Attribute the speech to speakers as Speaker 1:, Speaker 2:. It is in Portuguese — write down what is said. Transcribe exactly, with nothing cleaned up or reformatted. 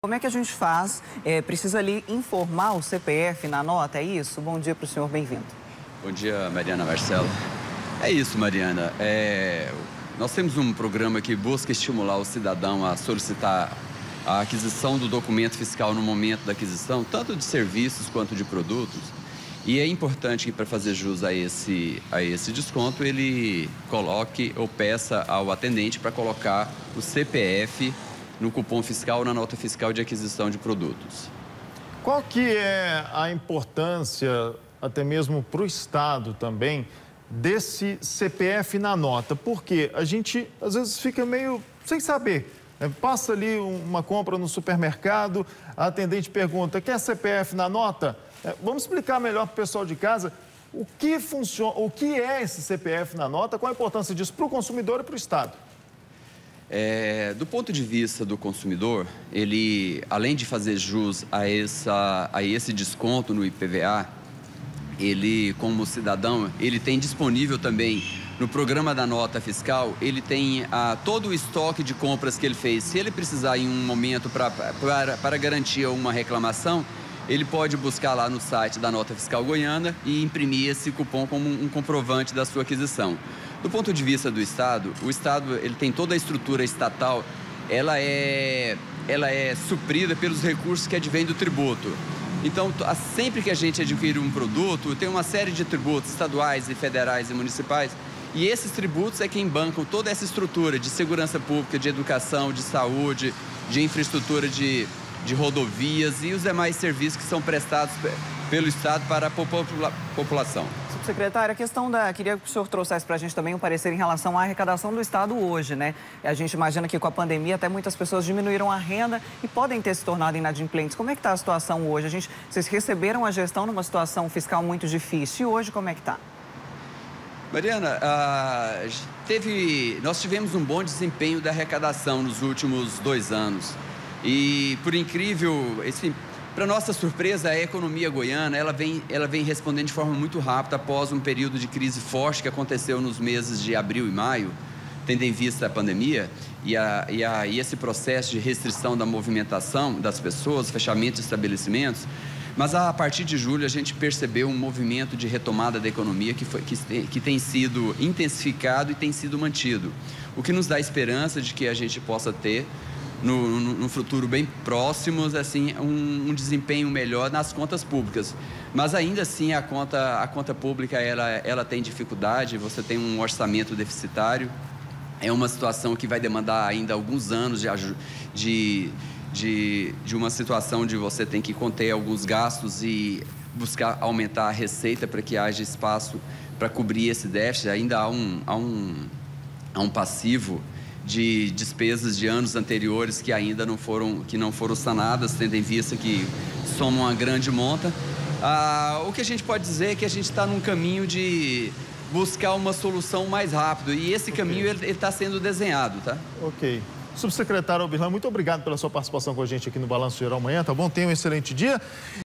Speaker 1: Como é que a gente faz? É, precisa ali informar o C P F na nota, é isso? Bom dia para o senhor, bem-vindo.
Speaker 2: Bom dia, Mariana Marcelo. É isso, Mariana. É... Nós temos um programa que busca estimular o cidadão a solicitar a aquisição do documento fiscal no momento da aquisição, tanto de serviços quanto de produtos. E é importante que, para fazer jus a esse, a esse desconto, ele coloque ou peça ao atendente para colocar o C P F no cupom fiscal, na nota fiscal de aquisição de produtos.
Speaker 3: Qual que é a importância, até mesmo para o Estado também, desse C P F na nota? Porque a gente, às vezes, fica meio sem saber. Né? Passa ali uma compra no supermercado, a atendente pergunta, quer C P F na nota? É, vamos explicar melhor para o pessoal de casa o que funciona, o que é esse C P F na nota, qual a importância disso para o consumidor e para o Estado?
Speaker 2: É, do ponto de vista do consumidor, ele, além de fazer jus a, essa, a esse desconto no I P V A, ele, como cidadão, ele tem disponível também no programa da nota fiscal, ele tem ah, todo o estoque de compras que ele fez. Se ele precisar em um momento pra, pra, para garantir uma reclamação, ele pode buscar lá no site da Nota Fiscal Goiana e imprimir esse cupom como um comprovante da sua aquisição. Do ponto de vista do Estado, o Estado ele tem toda a estrutura estatal, ela é, ela é suprida pelos recursos que advêm do tributo. Então, sempre que a gente adquire um produto, tem uma série de tributos estaduais e federais e municipais, e esses tributos é quem bancam toda essa estrutura de segurança pública, de educação, de saúde, de infraestrutura de, de rodovias e os demais serviços que são prestados pelo Estado para a popula população.
Speaker 1: Subsecretária, a questão da... Queria que o senhor trouxesse para a gente também um parecer em relação à arrecadação do Estado hoje, né? A gente imagina que com a pandemia até muitas pessoas diminuíram a renda e podem ter se tornado inadimplentes. Como é que está a situação hoje? A gente, vocês receberam a gestão numa situação fiscal muito difícil. E hoje como é que está?
Speaker 2: Mariana, ah, teve, nós tivemos um bom desempenho da arrecadação nos últimos dois anos. E, por incrível... Esse, Para nossa surpresa, a economia goiana ela vem, ela vem respondendo de forma muito rápida após um período de crise forte que aconteceu nos meses de abril e maio, tendo em vista a pandemia e, a, e, a, e esse processo de restrição da movimentação das pessoas, fechamento de estabelecimentos. Mas a partir de julho a gente percebeu um movimento de retomada da economia que, foi, que, que tem sido intensificado e tem sido mantido, o que nos dá esperança de que a gente possa ter No, no, no futuro bem próximo, assim, um, um desempenho melhor nas contas públicas. Mas ainda assim a conta, a conta pública ela, ela tem dificuldade, você tem um orçamento deficitário, é uma situação que vai demandar ainda alguns anos de, de, de, de uma situação de você tem que conter alguns gastos e buscar aumentar a receita para que haja espaço para cobrir esse déficit. Ainda há um, há um, há um passivo de despesas de anos anteriores que ainda não foram, que não foram sanadas, tendo em vista que somam uma grande monta. Ah, o que a gente pode dizer é que a gente está num caminho de buscar uma solução mais rápido e esse okay. caminho ele está sendo desenhado, tá?
Speaker 3: Ok. Subsecretário Albirlan, muito obrigado pela sua participação com a gente aqui no Balanço Geral Amanhã, tá bom? Tenha um excelente dia.